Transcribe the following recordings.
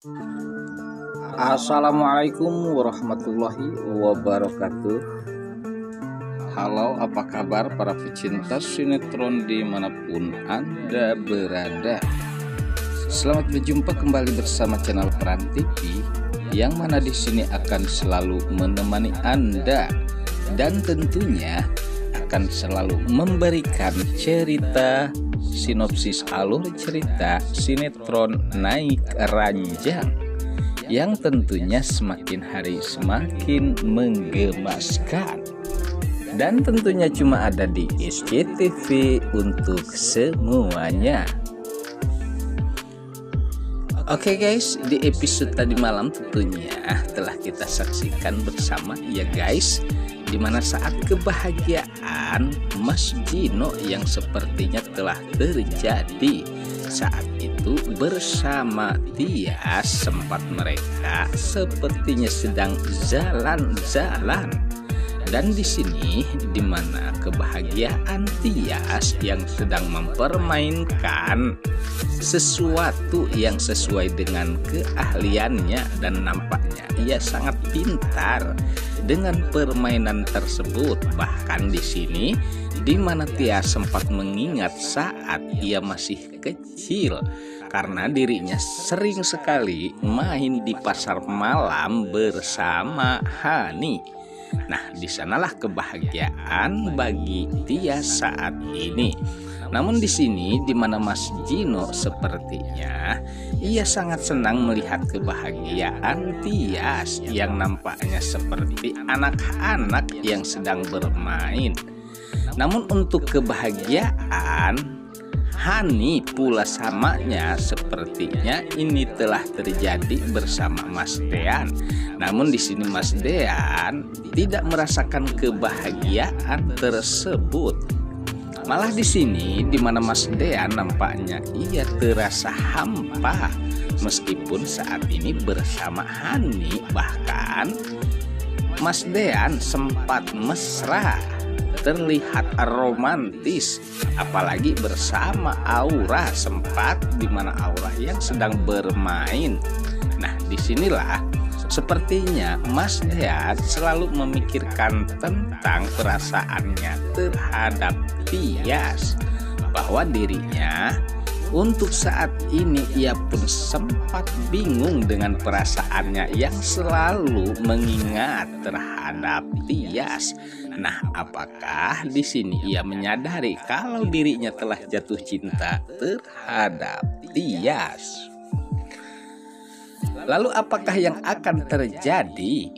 Assalamualaikum warahmatullahi wabarakatuh. Halo, apa kabar para pecinta sinetron dimanapun Anda berada. Selamat berjumpa kembali bersama channel Peran TV, yang mana di sini akan selalu menemani Anda dan tentunya akan selalu memberikan cerita sinopsis alur cerita sinetron Naik Ranjang yang tentunya semakin hari semakin menggemaskan, dan tentunya cuma ada di SCTV untuk semuanya. Oke guys, di episode tadi malam tentunya telah kita saksikan bersama ya guys, dimana saat kebahagiaan Mas Gino yang sepertinya telah terjadi saat itu bersama Tias, sempat mereka sepertinya sedang jalan-jalan. Dan di sini dimana kebahagiaan Tias yang sedang mempermainkan sesuatu yang sesuai dengan keahliannya, dan nampaknya ia sangat pintar dengan permainan tersebut. Bahkan di sini dimana Tias sempat mengingat saat ia masih kecil, karena dirinya sering sekali main di pasar malam bersama Hani. Nah, di sanalah kebahagiaan bagi Tias saat ini. Namun di sini di mana Mas Gino sepertinya ia sangat senang melihat kebahagiaan Tias yang nampaknya seperti anak-anak yang sedang bermain. Namun untuk kebahagiaan Hani pula samanya, sepertinya ini telah terjadi bersama Mas Dean. Namun di sini Mas Dean tidak merasakan kebahagiaan tersebut. Malah di sini di mana Mas Dean nampaknya ia terasa hampa meskipun saat ini bersama Hani. Bahkan Mas Dean sempat mesra, terlihat romantis, apalagi bersama Aura, sempat di mana Aura yang sedang bermain. Nah, disinilah sepertinya Mas Dean selalu memikirkan tentang perasaannya terhadap Tias, bahwa dirinya untuk saat ini ia pun sempat bingung dengan perasaannya yang selalu mengingat terhadap Tias. Nah, apakah di sini ia menyadari kalau dirinya telah jatuh cinta terhadap Tias? Lalu apakah yang akan terjadi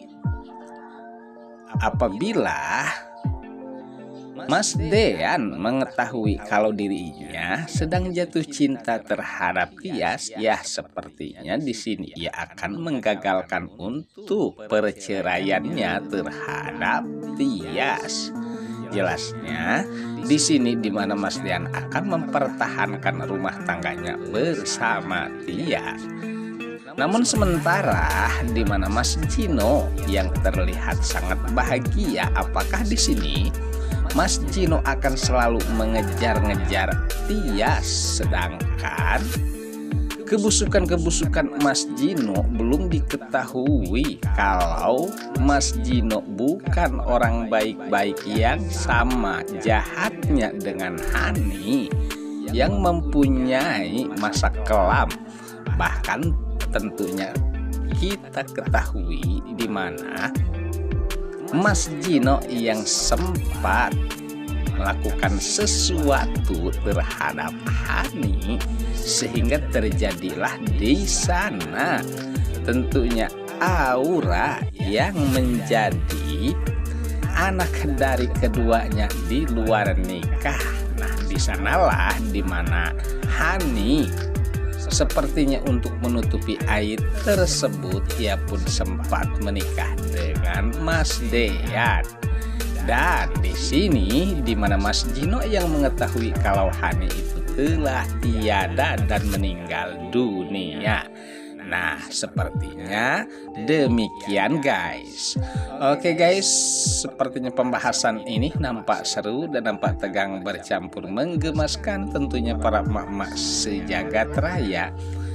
apabila Mas Dean mengetahui kalau dirinya sedang jatuh cinta terhadap Tias? Ya, sepertinya di sini ia akan menggagalkan untuk perceraiannya terhadap Tias. Jelasnya di sini di mana Mas Dean akan mempertahankan rumah tangganya bersama Tias. Namun sementara di mana Mas Gino yang terlihat sangat bahagia, apakah di sini Mas Gino akan selalu mengejar-ngejar Tias, sedangkan kebusukan-kebusukan Mas Gino belum diketahui kalau Mas Gino bukan orang baik-baik yang sama jahatnya dengan Hani yang mempunyai masa kelam. Bahkan tentunya kita ketahui di mana Mas Gino yang sempat melakukan sesuatu terhadap Hani sehingga terjadilah di sana tentunya Aura yang menjadi anak dari keduanya di luar nikah. Nah, di sanalah di mana Hani sepertinya untuk menutupi aib tersebut ia pun sempat menikah dengan Mas Dean. Dan di sini di mana Mas Gino yang mengetahui kalau Hani itu telah tiada dan meninggal dunia. Nah, sepertinya demikian guys. Oke guys, sepertinya pembahasan ini nampak seru dan nampak tegang bercampur menggemaskan tentunya para emak-emak sejagat raya.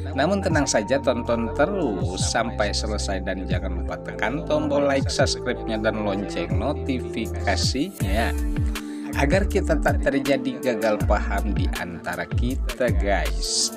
Namun tenang saja, tonton terus sampai selesai dan jangan lupa tekan tombol like, subscribe-nya dan lonceng notifikasinya agar kita tak terjadi gagal paham di antara kita, guys.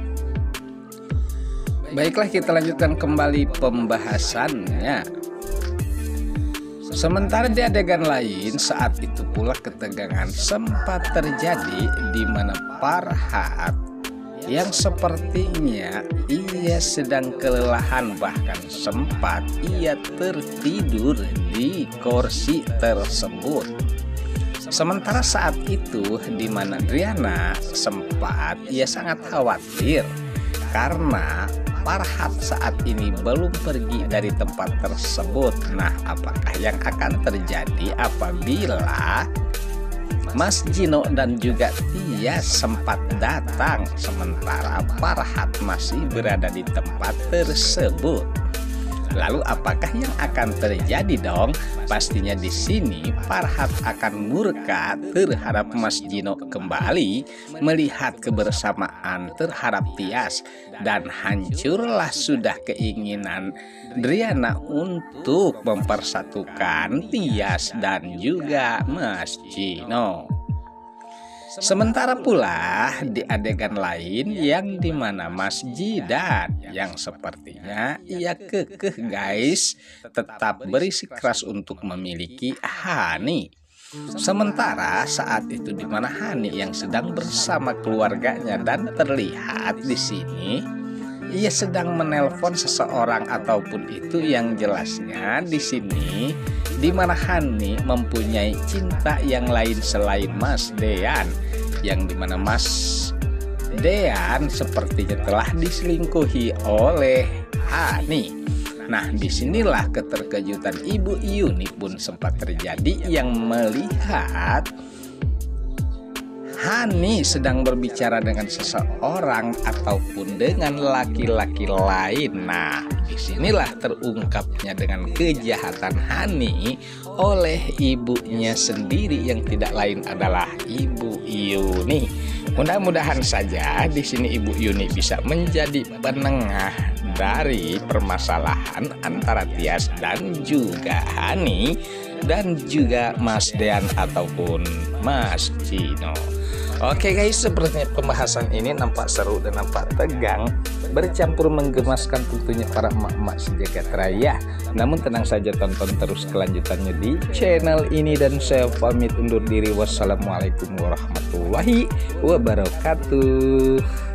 Baiklah, kita lanjutkan kembali pembahasannya. Sementara di adegan lain, saat itu pula ketegangan sempat terjadi di mana Farhat yang sepertinya ia sedang kelelahan, bahkan sempat ia tertidur di kursi tersebut. Sementara saat itu di mana Driana sempat ia sangat khawatir karena Farhat saat ini belum pergi dari tempat tersebut. Nah, apakah yang akan terjadi apabila Mas Gino dan juga Tias sempat datang sementara Farhat masih berada di tempat tersebut? Lalu apakah yang akan terjadi dong? Pastinya di sini Farhat akan murka terhadap Mas Gino kembali melihat kebersamaan terhadap Tias, dan hancurlah sudah keinginan Driana untuk mempersatukan Tias dan juga Mas Gino. Sementara pula di adegan lain yang dimana Mas Jidan yang sepertinya ia kekeh, guys, tetap bersikeras untuk memiliki Hani. Sementara saat itu di mana Hani yang sedang bersama keluarganya dan terlihat di sini ia sedang menelpon seseorang, ataupun itu yang jelasnya di sini di mana Hani mempunyai cinta yang lain selain Mas Dean, yang dimana Mas Dean sepertinya telah diselingkuhi oleh Hani. Nah, disinilah keterkejutan Ibu Yuni pun sempat terjadi yang melihat Hani sedang berbicara dengan seseorang ataupun dengan laki-laki lain. Nah, disinilah terungkapnya dengan kejahatan Hani oleh ibunya sendiri yang tidak lain adalah Ibu Yuni. Mudah-mudahan saja di sini Ibu Yuni bisa menjadi penengah dari permasalahan antara Tias dan juga Hani dan juga Mas Dean ataupun Mas Gino. Oke guys, sepertinya pembahasan ini nampak seru dan nampak tegang, bercampur menggemaskan tentunya para emak-emak sejagat raya. Namun tenang saja, tonton terus kelanjutannya di channel ini dan saya pamit undur diri. Wassalamualaikum warahmatullahi wabarakatuh.